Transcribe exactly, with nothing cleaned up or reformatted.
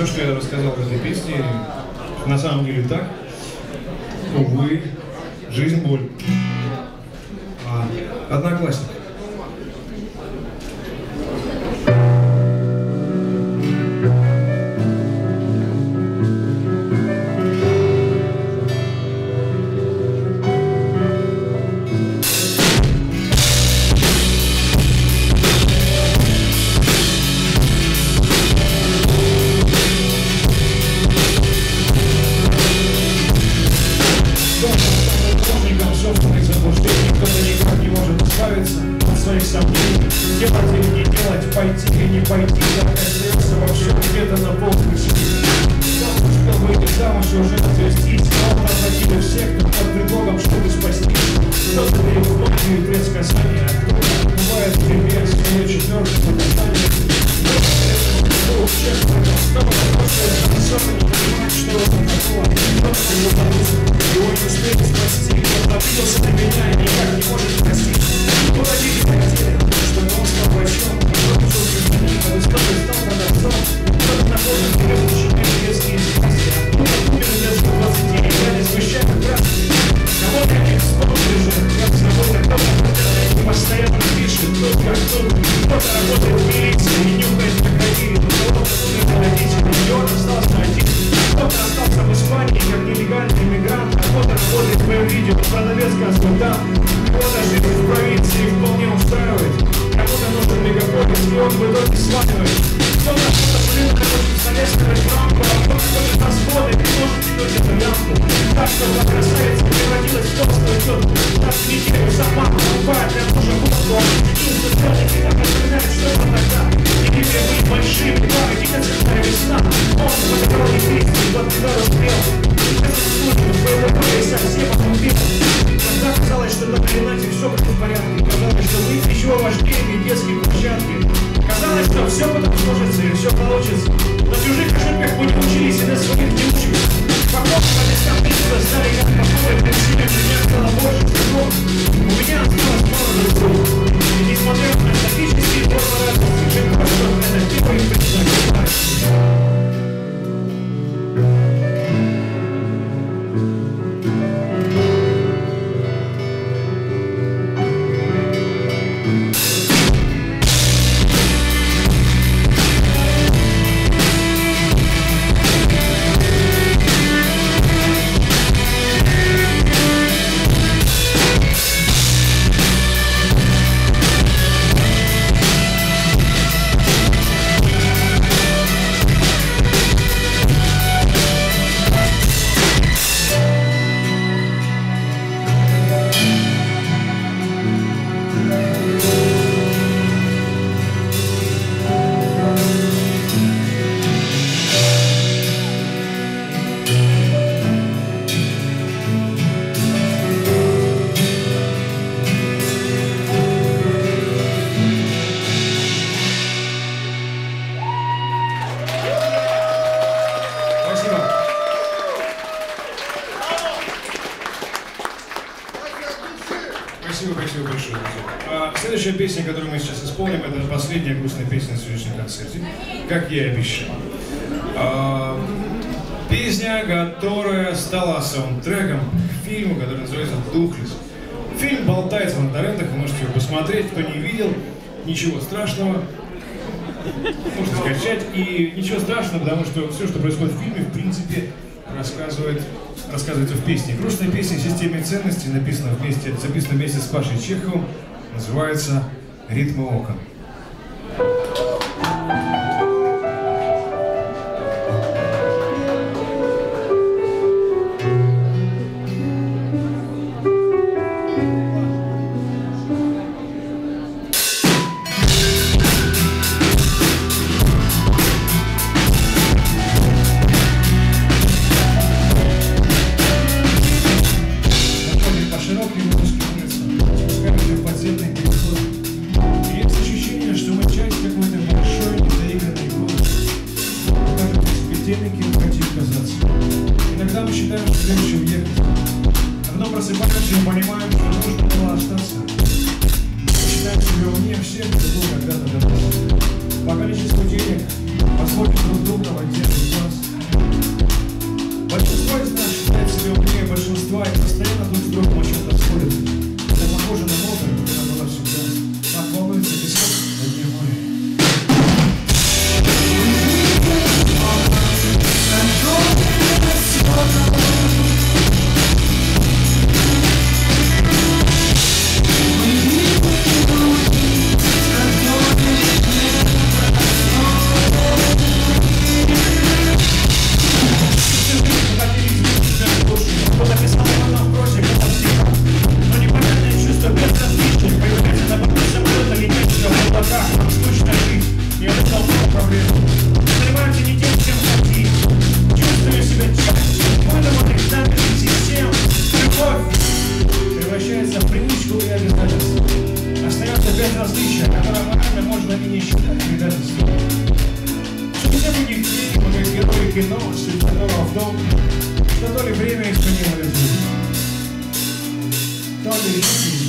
все, что я рассказал в этой песне, на самом деле так. Увы, жизнь боль. А, одноклассник. Своих сомнений, делать или не делать, пойти или не пойти, я оказался вообще где-то на полпути. Кто успел выйти замуж и уже развестись, снова разводили всех, кто под предлогом, чтобы спастись. Кто-то верит в многие предсказания, кто-то бывает пример своей четверки показания. Кто-то честно, снова прошлое, особо не понимает, что это такое. Кто-то его подруг, его не успели спасти, кто-то обиделся на меня и никак не может простить. Кто-то видит хотели, что он стал врачом, кто-то учился в ней, кто-то стал продавцом, кто-то находит следующие детские известия, кто-то умер лет в двадцати, я не смущаю краски. Кого-то не вспомнишь, как собой кто-то и постоянно пишет, кто как кто, кто-то работает в милиции и нюхает крокодилы, кто-то умер на родителей, и он остался один, кто-то остался в Испании как нелегальный иммигрант, а кто-то работает в моем видео, продавец консультант. Кто-то живет в провинции и вполне устраивает, кому-то нужен мегаполис, и он в итоге сваливает. Кто-то что-то живет, хочет залезть на рамку, а кто-то хочет на своды и может тянуть эту лямку. Так что та красавица превратилась в толстую тетку, так в неделю сама покупает для мужа водку, а единственный взгляд всегда напоминает, что это тогда. Деревья были большие, пары, декацентная весна, он подобрал не крестный, тот тебя распрел. Это служба, своего боя совсем отубил. Когда казалось, что на Калинате все будет в порядке, казалось, что мы еще важнее детские площадки. Казалось, что все потом сложится и все получится. На чужих ошибках мы не учились и на своих не учились. Похоже, по местам месяца стали как покоя, причины меня стало больше всего. У меня осталось мало друзей. И несмотря на статические формы радости, чем хорошо это типа и представляется. Спасибо, спасибо большое. А, следующая песня, которую мы сейчас исполним, это последняя грустная песня на сегодняшнем концерте, как я и обещал. А, песня, которая стала саундтреком к фильму, который называется «Духлесс». Фильм болтается в интернетах, вы можете его посмотреть, кто не видел, ничего страшного. Можете скачать, и ничего страшного, потому что все, что происходит в фильме, в принципе, рассказывает, рассказывается в песне. Грустная песня в системе ценностей, написана вместе, записана вместе с Пашей Чеховым, называется «Ритмы окон». Иногда мы считаем, что легче уехать, а потом просыпаемся и понимаем, что нужно было остаться. Мы считаем себя умнее всех, кто был когда-то до нас. По количеству денег посмотрим друг друга в отдельный кино, суть которого в том, что то ли время изменило людей, то ли